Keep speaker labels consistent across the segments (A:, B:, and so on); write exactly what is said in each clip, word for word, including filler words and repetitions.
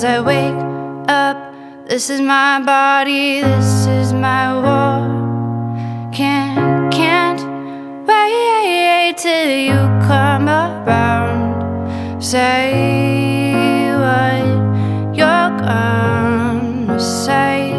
A: I wake up, this is my body, this is my war. Can't, can't wait till you come around. Say what you're gonna say.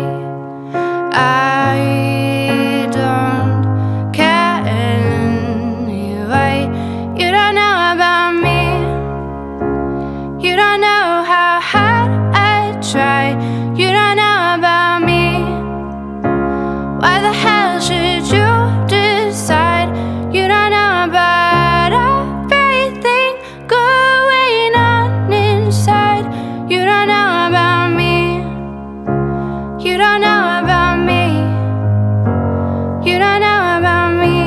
A: I don't care anyway. You don't know about me. You don't know how hard I try. You don't know about me. Why the hell should you decide? You don't know about everything going on inside. You don't know about me. You don't know about me. You don't know about me.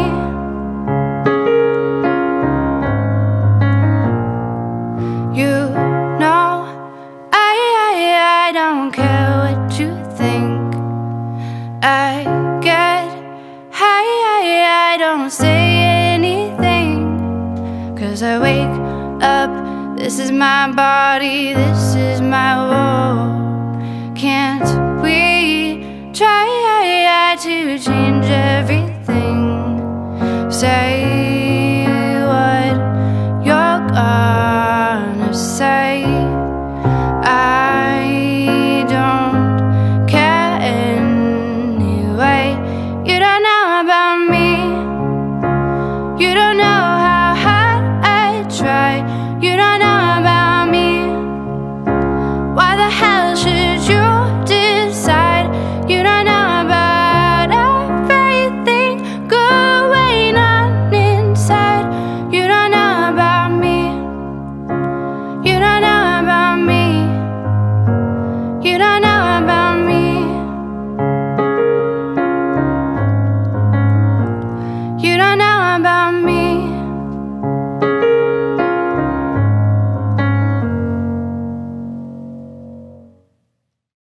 A: You know I, I, I don't care what you think. I get high, I, I don't say anything. Cause I wake up, this is my body, this is my war. Can't we